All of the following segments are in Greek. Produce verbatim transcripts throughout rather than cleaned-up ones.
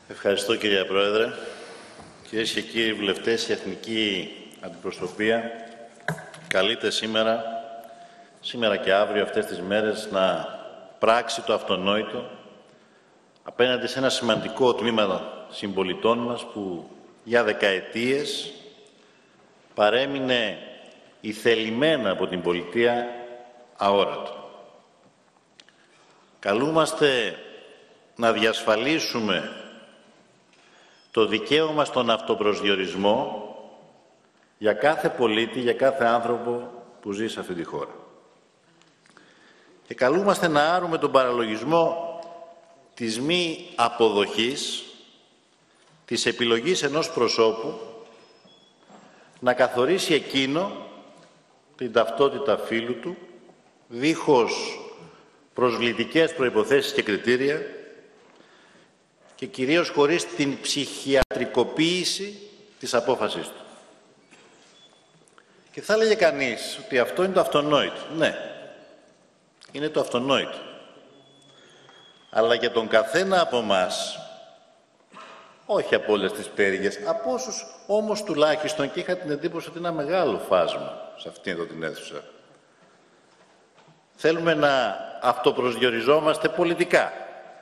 Ευχαριστώ, κυρία Πρόεδρε. Κυρίες και κύριοι βουλευτές, η Εθνική Αντιπροσωπεία καλείται σήμερα, σήμερα και αύριο αυτές τις μέρες, να πράξει το αυτονόητο απέναντι σε ένα σημαντικό τμήμα συμπολιτών μας που για δεκαετίες παρέμεινε ηθελημένα από την πολιτεία αόρατο. Καλούμαστε να διασφαλίσουμε το δικαίωμα στον αυτοπροσδιορισμό για κάθε πολίτη, για κάθε άνθρωπο που ζει σε αυτή τη χώρα. Και καλούμαστε να άρουμε τον παραλογισμό της μη αποδοχής, της επιλογής ενός προσώπου να καθορίσει εκείνο την ταυτότητα φύλου του, δίχως προσβλητικές προϋποθέσεις και κριτήρια και κυρίως χωρίς την ψυχιατρικοποίηση της απόφασής του. Και θα έλεγε κανείς ότι αυτό είναι το αυτονόητο. Ναι, είναι το αυτονόητο. Αλλά για τον καθένα από εμάς, όχι από όλες τις πτέρυγες, από όσους όμως τουλάχιστον, και είχα την εντύπωση ότι είναι ένα μεγάλο φάσμα σε αυτήν εδώ την αίθουσα, θέλουμε να αυτοπροσδιοριζόμαστε πολιτικά,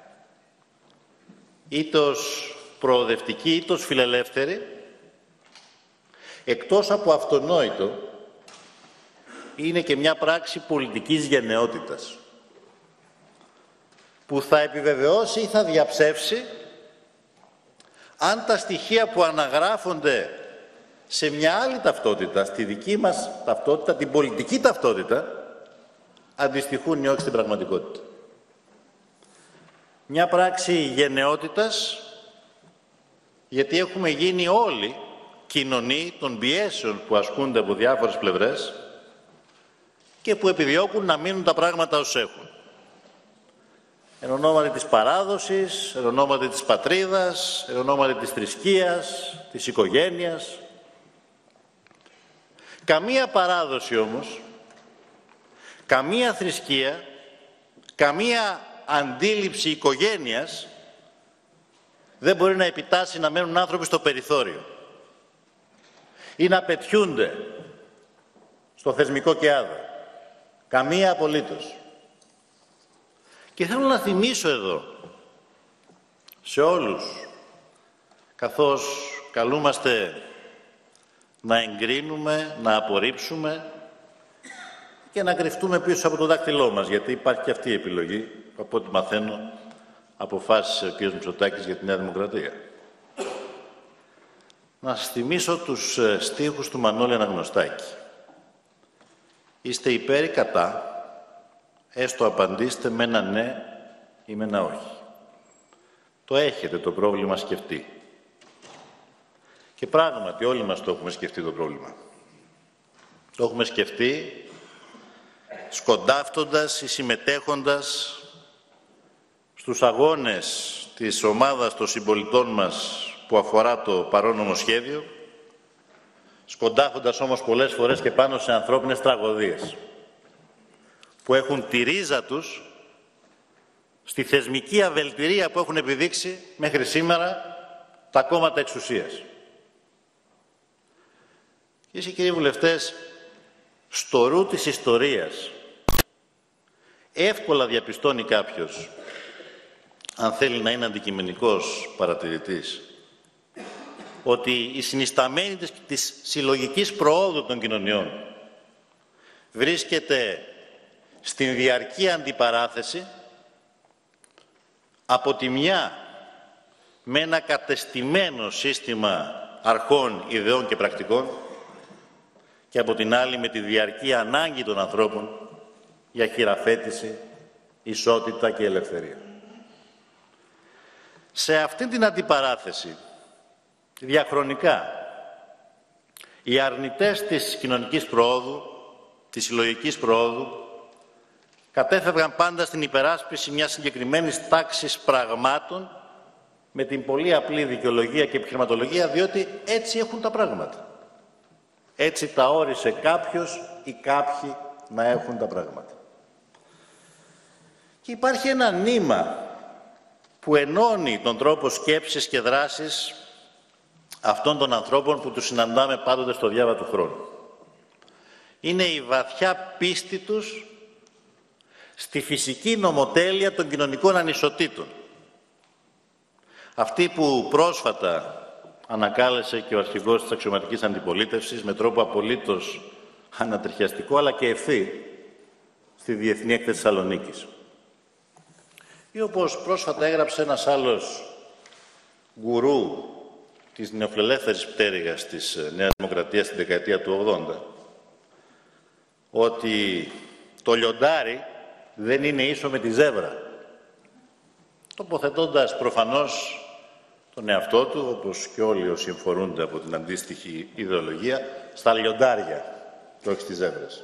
είτε ως προοδευτικοί, είτε ως φιλελεύθεροι, εκτός από αυτονόητο, είναι και μια πράξη πολιτικής γενναιότητας, που θα επιβεβαιώσει ή θα διαψεύσει αν τα στοιχεία που αναγράφονται σε μια άλλη ταυτότητα, στη δική μας ταυτότητα, την πολιτική ταυτότητα, αντιστοιχούν ή όχι στην πραγματικότητα. Μια πράξη γενναιότητας, γιατί έχουμε γίνει όλοι κοινωνοί των πιέσεων που ασκούνται από διάφορες πλευρές και που επιδιώκουν να μείνουν τα πράγματα ως έχουν. Εν ονόματι της παράδοσης, εν ονόματι της πατρίδας, εν ονόματι της θρησκείας, της οικογένειας. Καμία παράδοση όμως, καμία θρησκεία, καμία αντίληψη οικογένειας δεν μπορεί να επιτάσσει να μένουν άνθρωποι στο περιθώριο ή να πετιούνται στο θεσμικό κεάδο. Καμία απολύτως. Και θέλω να θυμίσω εδώ σε όλους, καθώς καλούμαστε να εγκρίνουμε, να απορρίψουμε και να κρυφτούμε πίσω από το δάχτυλό μας, γιατί υπάρχει και αυτή η επιλογή, από ό,τι μαθαίνω, αποφάσισε ο κ. Μητσοτάκης για τη Νέα Δημοκρατία. Να σας θυμίσω τους στίχους του Μανώλη Αναγνωστάκη. Είστε υπέρ ή κατά, έστω απαντήστε με ένα ναι ή με ένα όχι. Το έχετε το πρόβλημα σκεφτεί. Και πράγματι όλοι μας το έχουμε σκεφτεί το πρόβλημα. Το έχουμε σκεφτεί σκοντάφτοντας ή συμμετέχοντας στους αγώνες της ομάδας των συμπολιτών μας που αφορά το παρόν νομοσχέδιο, σκοντάφτοντας όμως πολλές φορές και πάνω σε ανθρώπινες τραγωδίες που έχουν τη ρίζα τους στη θεσμική αβελτηρία που έχουν επιδείξει μέχρι σήμερα τα κόμματα εξουσίας. Κυρίες και κύριοι βουλευτές, στο ρου της ιστορίας εύκολα διαπιστώνει κάποιος, αν θέλει να είναι αντικειμενικός παρατηρητής, ότι η συνισταμένη της, της συλλογικής προόδου των κοινωνιών βρίσκεται στην διαρκή αντιπαράθεση από τη μια με ένα κατεστημένο σύστημα αρχών, ιδεών και πρακτικών και από την άλλη με τη διαρκή ανάγκη των ανθρώπων για χειραφέτηση, ισότητα και ελευθερία. Σε αυτή την αντιπαράθεση, διαχρονικά, οι αρνητές της κοινωνικής προόδου, της συλλογικής προόδου, κατέφευγαν πάντα στην υπεράσπιση μιας συγκεκριμένης τάξης πραγμάτων με την πολύ απλή δικαιολογία και επιχειρηματολογία, διότι έτσι έχουν τα πράγματα. Έτσι τα όρισε κάποιος ή κάποιοι να έχουν τα πράγματα. Και υπάρχει ένα νήμα που ενώνει τον τρόπο σκέψης και δράσης αυτών των ανθρώπων που τους συναντάμε πάντοτε στο διάβα του χρόνου. Είναι η βαθιά πίστη τους στη φυσική νομοτέλεια των κοινωνικών ανισοτήτων. Αυτή που πρόσφατα ανακάλεσε και ο αρχηγός της αξιωματικής αντιπολίτευσης με τρόπο απολύτως ανατριχιαστικό αλλά και ευθύ στη Διεθνή Έκθεση Θεσσαλονίκης. Ή όπως πρόσφατα έγραψε ένας άλλος γκουρού της νεοφιλελεύθερης πτέρυγας της Νέας Δημοκρατίας στην δεκαετία του ογδόντα, ότι το λιοντάρι δεν είναι ίσο με τη ζέβρα, τοποθετώντας προφανώς τον εαυτό του, όπως και όλοι όσοι εμφορούνται από την αντίστοιχη ιδεολογία, στα λιοντάρια και όχι στις ζέβρες.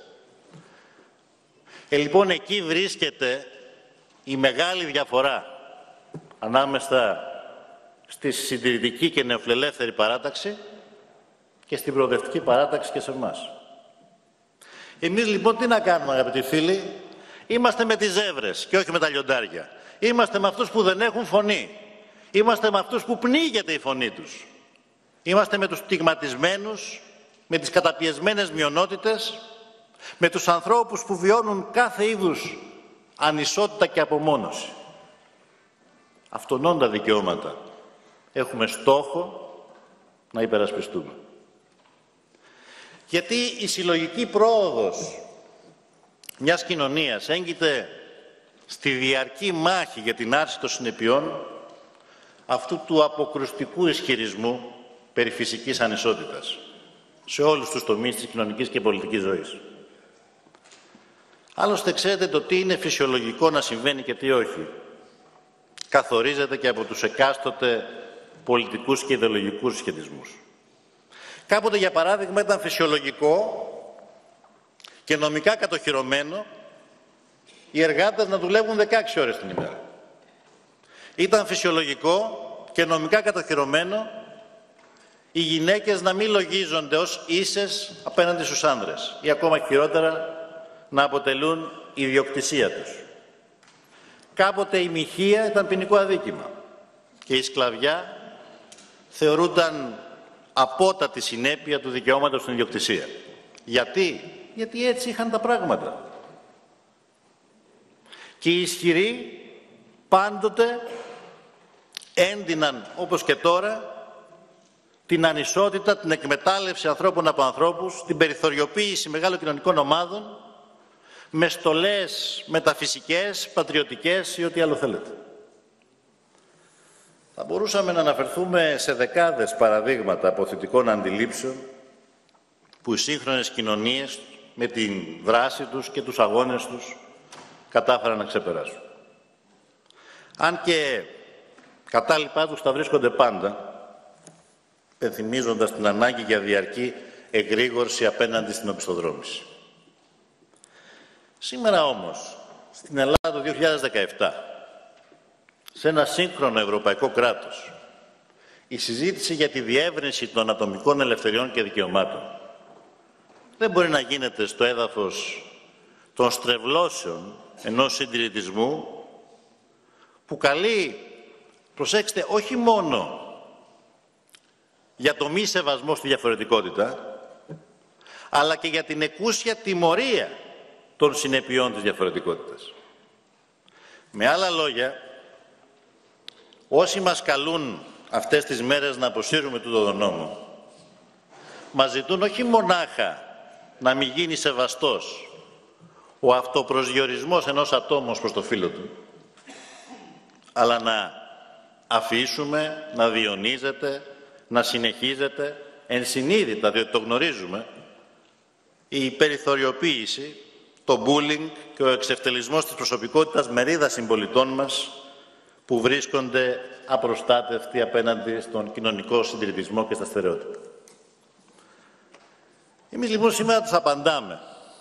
Ε, λοιπόν, εκεί βρίσκεται η μεγάλη διαφορά ανάμεσα στη συντηρητική και νεοφιλελεύθερη παράταξη και στην προοδευτική παράταξη και σε εμάς. Εμείς λοιπόν τι να κάνουμε, αγαπητοί φίλοι? Είμαστε με τις ζέβρες και όχι με τα λιοντάρια. Είμαστε με αυτούς που δεν έχουν φωνή. Είμαστε με αυτούς που πνίγεται η φωνή τους. Είμαστε με τους στιγματισμένους, με τις καταπιεσμένες μειονότητες, με τους ανθρώπους που βιώνουν κάθε είδους ανισότητα και απομόνωση. Αυτονών τα δικαιώματα έχουμε στόχο να υπερασπιστούμε. Γιατί η συλλογική πρόοδος μιας κοινωνίας έγκυται στη διαρκή μάχη για την άρση των συνεπειών αυτού του αποκρουστικού ισχυρισμού περί φυσικής ανισότητας σε όλους τους τομείς της κοινωνικής και πολιτικής ζωής. Άλλωστε, ξέρετε, το τι είναι φυσιολογικό να συμβαίνει και τι όχι καθορίζεται και από τους εκάστοτε πολιτικούς και ιδεολογικούς σχετισμούς. Κάποτε, για παράδειγμα, ήταν φυσιολογικό και νομικά κατοχυρωμένο οι εργάτες να δουλεύουν δεκαέξι ώρες την ημέρα. Ήταν φυσιολογικό και νομικά κατοχυρωμένο οι γυναίκες να μην λογίζονται ως ίσες απέναντι στους άνδρες ή ακόμα χειρότερα να αποτελούν ιδιοκτησία τους. Κάποτε η μοιχεία ήταν ποινικό αδίκημα και η σκλαβιά θεωρούνταν απότατη συνέπεια του δικαιώματος στην ιδιοκτησία. Γιατί? Γιατί έτσι είχαν τα πράγματα. Και οι ισχυροί πάντοτε έντυναν, όπως και τώρα, την ανισότητα, την εκμετάλλευση ανθρώπων από ανθρώπους, την περιθωριοποίηση μεγάλων κοινωνικών ομάδων, με στολές μεταφυσικές, πατριωτικές ή ό,τι άλλο θέλετε. Θα μπορούσαμε να αναφερθούμε σε δεκάδες παραδείγματα αποθητικών αντιλήψεων που οι σύγχρονες κοινωνίες με την δράση τους και τους αγώνες τους κατάφεραν να ξεπεράσουν. Αν και κατάλοιπά τους τα βρίσκονται πάντα, πενθυμίζοντας την ανάγκη για διαρκή εγρήγορση απέναντι στην οπισθοδρόμηση. Σήμερα όμως, στην Ελλάδα το δύο χιλιάδες δεκαεπτά, σε ένα σύγχρονο ευρωπαϊκό κράτος, η συζήτηση για τη διεύρυνση των ατομικών ελευθεριών και δικαιωμάτων δεν μπορεί να γίνεται στο έδαφος των στρεβλώσεων ενός συντηρητισμού που καλεί, προσέξτε, όχι μόνο για το μη σεβασμό στη διαφορετικότητα, αλλά και για την εκούσια τιμωρία των συνεπειών της διαφορετικότητας. Με άλλα λόγια, όσοι μας καλούν αυτές τις μέρες να αποσύρουμε τούτο τον νόμο, μας ζητούν όχι μονάχα να μην γίνει σεβαστός ο αυτοπροσδιορισμός ενός ατόμου προς το φύλο του, αλλά να αφήσουμε να διονύζεται, να συνεχίζεται ενσυνείδητα, διότι το γνωρίζουμε, η περιθωριοποίηση, το bullying και ο εξευτελισμός της προσωπικότητας μερίδας συμπολιτών μας που βρίσκονται απροστάτευτοι απέναντι στον κοινωνικό συντηρητισμό και στα στερεότυπα. Εμείς λοιπόν σήμερα τους απαντάμε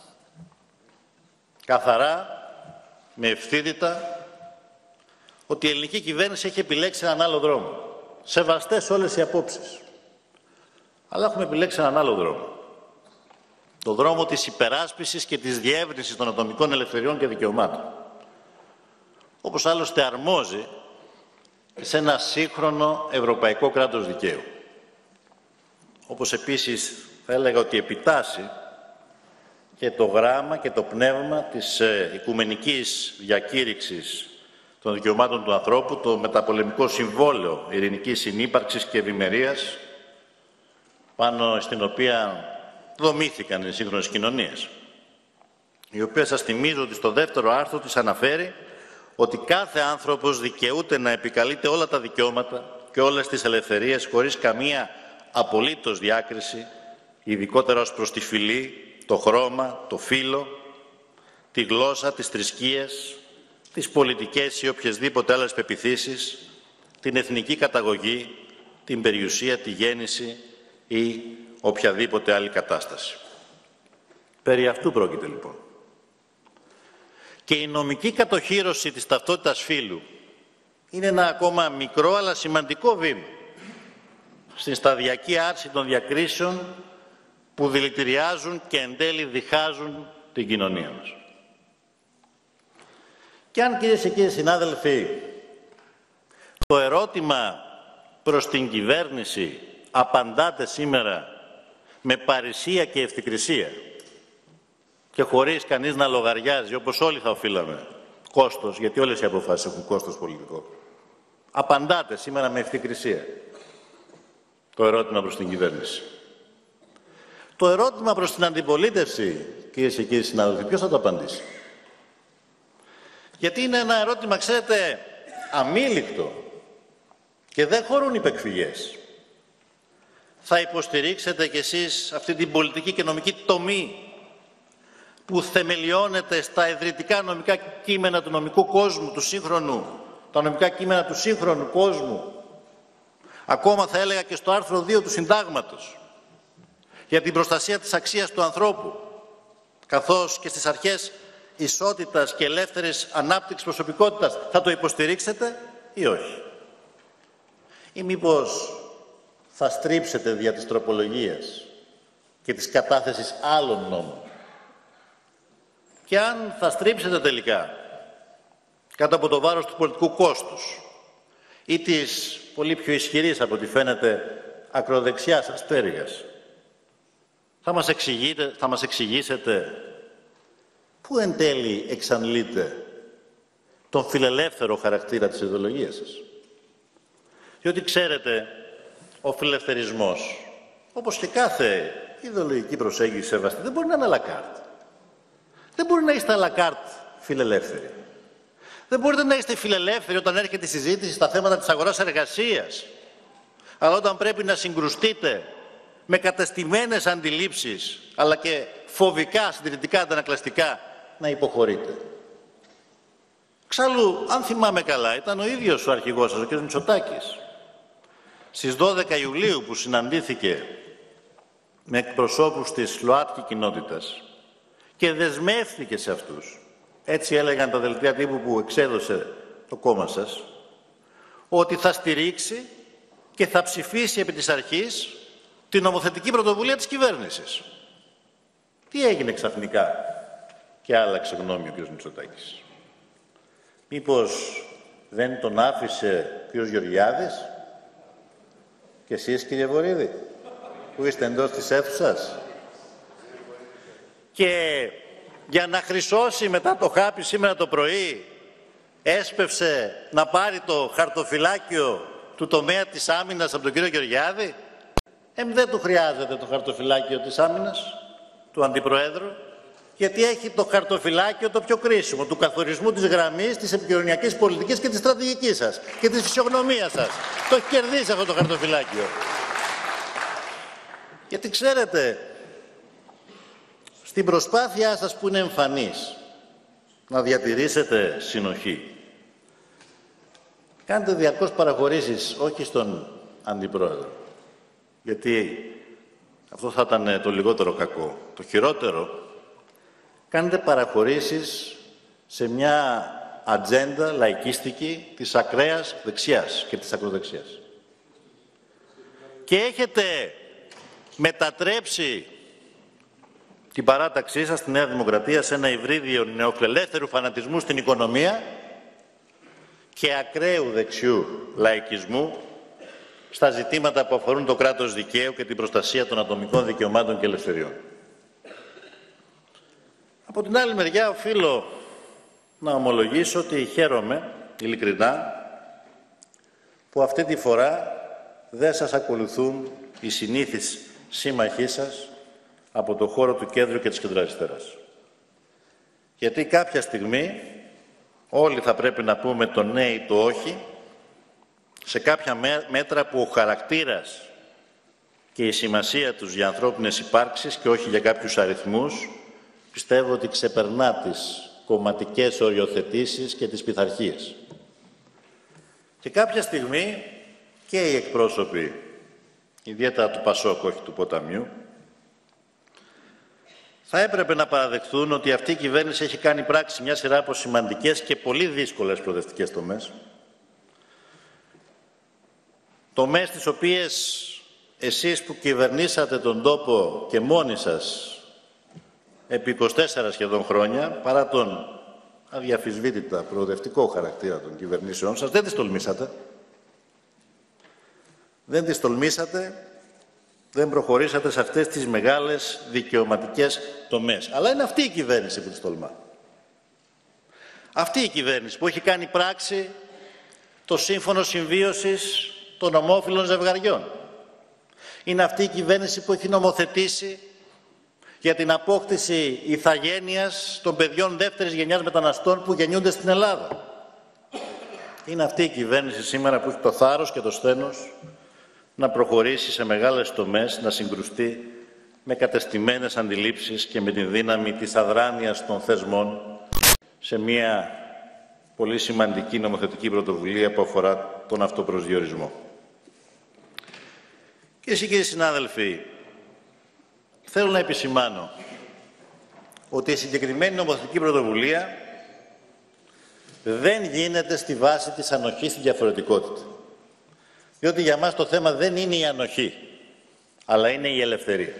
καθαρά, με ευθύτητα, ότι η ελληνική κυβέρνηση έχει επιλέξει έναν άλλο δρόμο. Σεβαστές όλες οι απόψεις. Αλλά έχουμε επιλέξει έναν άλλο δρόμο. Το δρόμο της υπεράσπισης και της διεύρυνσης των ατομικών ελευθεριών και δικαιωμάτων. Όπως άλλωστε αρμόζει σε ένα σύγχρονο ευρωπαϊκό κράτος δικαίου. Όπως επίσης θα έλεγα ότι επιτάσσει και το γράμμα και το πνεύμα της οικουμενικής διακήρυξης των δικαιωμάτων του ανθρώπου, το μεταπολεμικό συμβόλαιο ειρηνικής συνύπαρξης και ευημερίας, πάνω στην οποία δομήθηκαν οι σύγχρονες κοινωνίες, η οποία, σας θυμίζω, ότι στο δεύτερο άρθρο της αναφέρει ότι κάθε άνθρωπος δικαιούται να επικαλείται όλα τα δικαιώματα και όλες τις ελευθερίες χωρίς καμία απολύτως διάκριση, ειδικότερα ως προς τη φυλή, το χρώμα, το φύλο, τη γλώσσα, τις θρησκείες, τις πολιτικές ή οποιασδήποτε άλλες πεποιθήσεις, την εθνική καταγωγή, την περιουσία, τη γέννηση ή οποιαδήποτε άλλη κατάσταση. Περί αυτού πρόκειται λοιπόν. Και η νομική κατοχύρωση της ταυτότητας φύλου είναι ένα ακόμα μικρό αλλά σημαντικό βήμα στην σταδιακή άρση των διακρίσεων που δηλητηριάζουν και εν τέλει διχάζουν την κοινωνία μας. Και αν, κυρίες και κύριοι συνάδελφοι, το ερώτημα προς την κυβέρνηση απαντάτε σήμερα με παρησία και ευθυκρισία και χωρίς κανείς να λογαριάζει, όπως όλοι θα οφείλαμε, κόστος, γιατί όλες οι αποφάσεις έχουν κόστος πολιτικό. Απαντάτε σήμερα με ευθυκρισία το ερώτημα προς την κυβέρνηση. Το ερώτημα προς την αντιπολίτευση, κυρίες και κύριοι συνάδελφοι, ποιος θα το απαντήσει? Γιατί είναι ένα ερώτημα, ξέρετε, αμήλικτο και δεν χωρούν υπεκφυγές. Θα υποστηρίξετε κι εσείς αυτή την πολιτική και νομική τομή που θεμελιώνεται στα ιδρυτικά νομικά κείμενα του νομικού κόσμου, του σύγχρονου, τα νομικά κείμενα του σύγχρονου κόσμου, ακόμα θα έλεγα και στο άρθρο δύο του Συντάγματος, για την προστασία της αξίας του ανθρώπου, καθώς και στις αρχές ισότητας και ελεύθερης ανάπτυξης προσωπικότητας? Θα το υποστηρίξετε ή όχι? Ή μήπως θα στρίψετε δια της τροπολογίας και της κατάθεσης άλλων νόμων? Και αν θα στρίψετε τελικά κάτω από το βάρος του πολιτικού κόστους ή της πολύ πιο ισχυρής, από ό,τι φαίνεται, ακροδεξιάς αστέριγας, θα μας εξηγείτε, θα μας εξηγήσετε πού εν τέλει εξαντλείτε τον φιλελεύθερο χαρακτήρα της ιδεολογίας σας? Διότι ξέρετε, ο φιλελευθερισμός, όπως και κάθε ιδεολογική προσέγγιση σεβαστή, δεν μπορεί να είναι αλακάρτ. Δεν μπορεί να είστε αλακάρτ φιλελεύθεροι. Δεν μπορείτε να είστε φιλελεύθεροι όταν έρχεται η συζήτηση στα θέματα της αγοράς εργασίας. Αλλά όταν πρέπει να συγκρουστείτε με κατεστημένες αντιλήψεις, αλλά και φοβικά, συντηρητικά, αντανακλαστικά, να υποχωρείτε. Εξάλλου, αν θυμάμαι καλά, ήταν ο ίδιος ο αρχηγός σας, ο κ. Μητσοτάκης, στις δώδεκα Ιουλίου, που συναντήθηκε με εκπροσώπους της ΛΟΑΤΚΙ κοινότητας και δεσμεύτηκε σε αυτούς, έτσι έλεγαν τα δελτία τύπου που εξέδωσε το κόμμα σας, ότι θα στηρίξει και θα ψηφίσει επί της αρχής την νομοθετική πρωτοβουλία της κυβέρνησης. Τι έγινε ξαφνικά και άλλαξε γνώμη ο κ. Μητσοτάκης? Μήπως δεν τον άφησε ο κ. Γεωργιάδης? Και εσείς, κύριε Βορίδη, που είστε εντός της αίθουσας? Και για να χρυσώσει μετά το χάπι σήμερα το πρωί, έσπευσε να πάρει το χαρτοφυλάκιο του τομέα της άμυνας από τον κύριο Γεωργιάδη. Ε, δεν του χρειάζεται το χαρτοφυλάκιο της άμυνας, του Αντιπροέδρου, γιατί έχει το χαρτοφυλάκιο το πιο κρίσιμο, του καθορισμού της γραμμής, της επικοινωνιακής πολιτικής και της στρατηγικής σας και της φυσιογνωμίας σας. Το έχει κερδίσει αυτό το χαρτοφυλάκιο. Γιατί ξέρετε, στην προσπάθειά σας που είναι εμφανής να διατηρήσετε συνοχή, κάνετε διαρκώς παραχωρήσεις, όχι στον Αντιπρόεδρο, γιατί αυτό θα ήταν το λιγότερο κακό. Το χειρότερο, κάνετε παραχωρήσεις σε μια ατζέντα λαϊκίστικη της ακραίας δεξιάς και της ακροδεξιάς. Και έχετε μετατρέψει την παράταξή σας, τη Νέα Δημοκρατία, σε ένα υβρίδιο νεοφιλελεύθερου φανατισμού στην οικονομία και ακραίου δεξιού λαϊκισμού στα ζητήματα που αφορούν το κράτος δικαίου και την προστασία των ατομικών δικαιωμάτων και ελευθεριών. Από την άλλη μεριά, οφείλω να ομολογήσω ότι χαίρομαι, ειλικρινά, που αυτή τη φορά δεν σας ακολουθούν οι συνήθεις σύμμαχοί σας από το χώρο του κέντρου και της κεντροαριστεράς. Γιατί κάποια στιγμή όλοι θα πρέπει να πούμε το ναι ή το όχι σε κάποια μέτρα που ο χαρακτήρας και η σημασία τους για ανθρώπινες υπάρξεις και όχι για κάποιους αριθμούς πιστεύω ότι ξεπερνά τις κομματικές οριοθετήσεις και τις πειθαρχίες. Και κάποια στιγμή και οι εκπρόσωποι, ιδιαίτερα του Πασόκ, όχι του Ποταμιού, θα έπρεπε να παραδεχθούν ότι αυτή η κυβέρνηση έχει κάνει πράξη μια σειρά από σημαντικές και πολύ δύσκολες προοδευτικές τομές. Τομές τις οποίες εσείς που κυβερνήσατε τον τόπο και μόνοι σας επί είκοσι τέσσερα σχεδόν χρόνια, παρά τον αδιαφυσβήτητα προοδευτικό χαρακτήρα των κυβερνήσεών σας, δεν τις τολμήσατε. Δεν τις τολμήσατε, δεν προχωρήσατε σε αυτές τις μεγάλες δικαιωματικές τομές. Αλλά είναι αυτή η κυβέρνηση που τις τολμά. Αυτή η κυβέρνηση που έχει κάνει πράξη το σύμφωνο συμβίωσης των ομόφυλων ζευγαριών. Είναι αυτή η κυβέρνηση που έχει νομοθετήσει για την απόκτηση ηθαγένειας των παιδιών δεύτερης γενιάς μεταναστών που γεννιούνται στην Ελλάδα. Είναι αυτή η κυβέρνηση σήμερα που έχει το θάρρος και το σθένος να προχωρήσει σε μεγάλες τομές, να συγκρουστεί με κατεστημένες αντιλήψεις και με την δύναμη της αδράνειας των θεσμών σε μια πολύ σημαντική νομοθετική πρωτοβουλία που αφορά τον αυτοπροσδιορισμό. Κυρίες και κύριοι συνάδελφοι, θέλω να επισημάνω ότι η συγκεκριμένη νομοθετική πρωτοβουλία δεν γίνεται στη βάση της ανοχής στη διαφορετικότητα. Διότι για μας το θέμα δεν είναι η ανοχή, αλλά είναι η ελευθερία.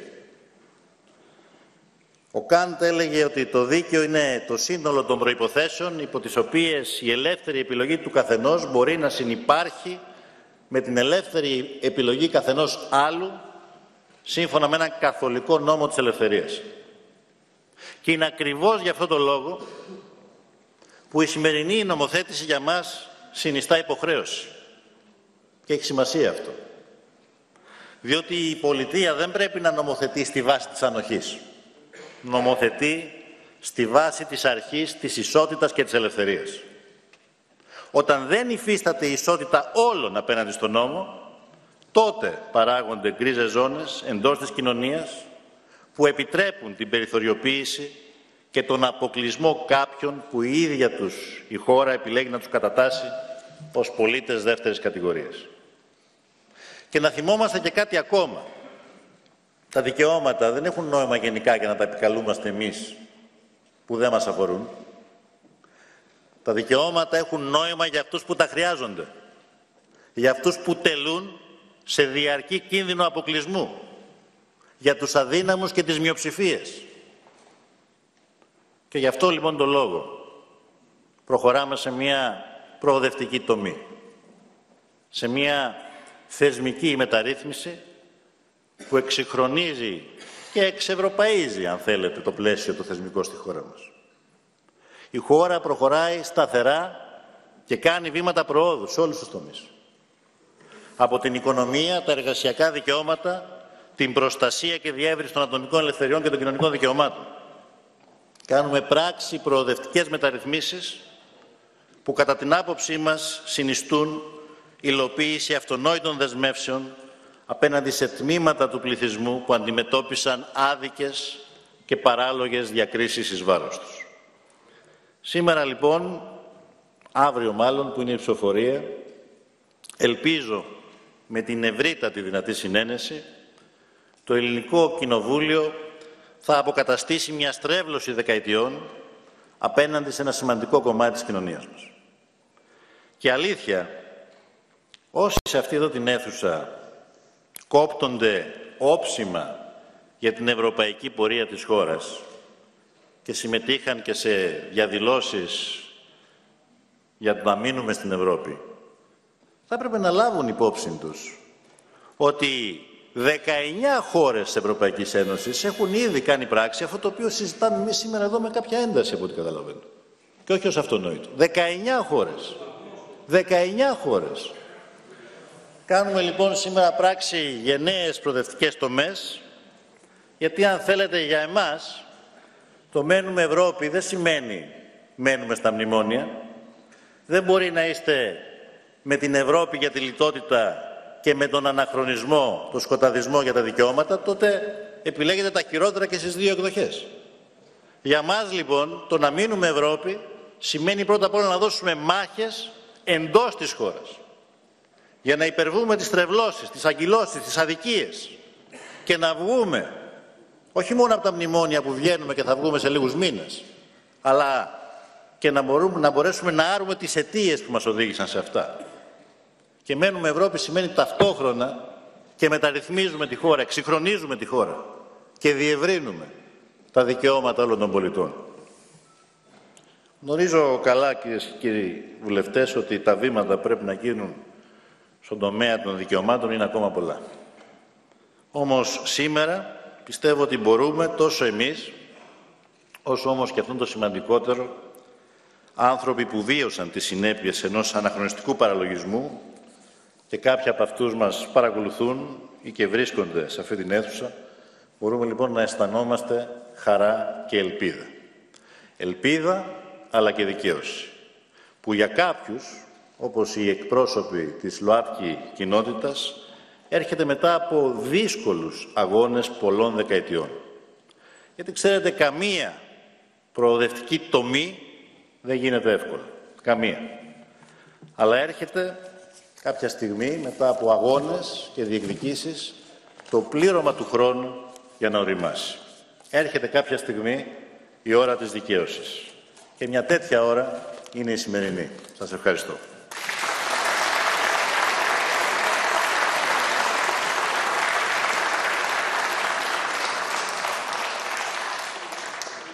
Ο Καντ έλεγε ότι το δίκαιο είναι το σύνολο των προϋποθέσεων υπό τις οποίες η ελεύθερη επιλογή του καθενός μπορεί να συνυπάρχει με την ελεύθερη επιλογή καθενός άλλου σύμφωνα με έναν καθολικό νόμο της ελευθερίας. Και είναι ακριβώς για αυτό το λόγο που η σημερινή νομοθέτηση για μας συνιστά υποχρέωση. Και έχει σημασία αυτό. Διότι η πολιτεία δεν πρέπει να νομοθετεί στη βάση της ανοχής. Νομοθετεί στη βάση της αρχής της ισότητας και της ελευθερίας. Όταν δεν υφίσταται η ισότητα όλων απέναντι στον νόμο, τότε παράγονται γκρίζες ζώνες εντός της κοινωνίας που επιτρέπουν την περιθωριοποίηση και τον αποκλεισμό κάποιων που η ίδια τους η χώρα επιλέγει να τους κατατάσει ως πολίτες δεύτερης κατηγορίας. Και να θυμόμαστε και κάτι ακόμα. Τα δικαιώματα δεν έχουν νόημα γενικά για να τα επικαλούμαστε εμείς που δεν μας αφορούν. Τα δικαιώματα έχουν νόημα για αυτούς που τα χρειάζονται. Για αυτούς που τελούν σε διαρκή κίνδυνο αποκλεισμού. Για τους αδύναμους και τις μειοψηφίες. Και γι' αυτό λοιπόν το λόγο προχωράμε σε μια προοδευτική τομή. Σε μια θεσμική μεταρρύθμιση που εξυγχρονίζει και εξευρωπαίζει, αν θέλετε, το πλαίσιο το θεσμικό στη χώρα μας. Η χώρα προχωράει σταθερά και κάνει βήματα προόδου σε όλους τους τομείς. Από την οικονομία, τα εργασιακά δικαιώματα, την προστασία και διεύρυνση των ατομικών ελευθεριών και των κοινωνικών δικαιωμάτων. Κάνουμε πράξη προοδευτικές μεταρρυθμίσεις που κατά την άποψή μας συνιστούν υλοποίηση αυτονόητων δεσμεύσεων απέναντι σε τμήματα του πληθυσμού που αντιμετώπισαν άδικες και παράλογες διακρίσεις εις βάρος τους. Σήμερα λοιπόν, αύριο μάλλον που είναι η ψηφοφορία, ελπίζω με την ευρύτατη δυνατή συνένεση, το Ελληνικό Κοινοβούλιο θα αποκαταστήσει μια στρέβλωση δεκαετιών απέναντι σε ένα σημαντικό κομμάτι της κοινωνίας μας. Και αλήθεια, όσοι σε αυτή εδώ την αίθουσα κόπτονται όψιμα για την ευρωπαϊκή πορεία της χώρας και συμμετείχαν και σε διαδηλώσεις για το να μείνουμε στην Ευρώπη, θα έπρεπε να λάβουν υπόψη τους ότι δεκαεννιά χώρες της Ευρωπαϊκής Ένωσης έχουν ήδη κάνει πράξη αυτό το οποίο συζητάμε εμείς σήμερα εδώ με κάποια ένταση από ό,τι καταλαβαίνω. Και όχι ως αυτονόητο. δεκαεννιά χώρες. δεκαεννιά χώρες. Κάνουμε λοιπόν σήμερα πράξη για νέες προοδευτικές τομές, γιατί αν θέλετε για εμάς, το μένουμε Ευρώπη δεν σημαίνει μένουμε στα μνημόνια. Δεν μπορεί να είστε με την Ευρώπη για τη λιτότητα και με τον αναχρονισμό, τον σκοταδισμό για τα δικαιώματα, τότε επιλέγετε τα χειρότερα και στις δύο εκδοχές. Για μας λοιπόν το να μείνουμε Ευρώπη σημαίνει πρώτα απ' όλα να δώσουμε μάχες εντός της χώρας για να υπερβούμε τις τρευλώσεις, τις αγκυλώσεις, τις αδικίες και να βγούμε όχι μόνο από τα μνημόνια που βγαίνουμε και θα βγούμε σε λίγους μήνες, αλλά και να, μπορούμε, να μπορέσουμε να άρουμε τις αιτίες που μας οδήγησαν σε αυτά. Και μένουμε Ευρώπη σημαίνει ταυτόχρονα και μεταρρυθμίζουμε τη χώρα, εξυγχρονίζουμε τη χώρα και διευρύνουμε τα δικαιώματα όλων των πολιτών. Γνωρίζω καλά, κυρίες και κύριοι βουλευτές, ότι τα βήματα πρέπει να γίνουν στον τομέα των δικαιωμάτων είναι ακόμα πολλά. Όμως σήμερα πιστεύω ότι μπορούμε τόσο εμείς, όσο όμως και αυτό το σημαντικότερο, άνθρωποι που βίωσαν τις συνέπειες ενός αναχρονιστικού παραλογισμού και κάποιοι από αυτούς μας παρακολουθούν ή και βρίσκονται σε αυτή την αίθουσα, μπορούμε λοιπόν να αισθανόμαστε χαρά και ελπίδα. Ελπίδα αλλά και δικαίωση, που για κάποιους, όπως οι εκπρόσωποι της ΛΟΑΤΚΙ κοινότητας, έρχεται μετά από δύσκολους αγώνες πολλών δεκαετιών. Γιατί ξέρετε, καμία προοδευτική τομή δεν γίνεται εύκολα. Καμία. Αλλά έρχεται κάποια στιγμή, μετά από αγώνες και διεκδικήσεις, το πλήρωμα του χρόνου για να οριμάσει. Έρχεται κάποια στιγμή η ώρα της δικαίωσης. Και μια τέτοια ώρα είναι η σημερινή. Σας ευχαριστώ.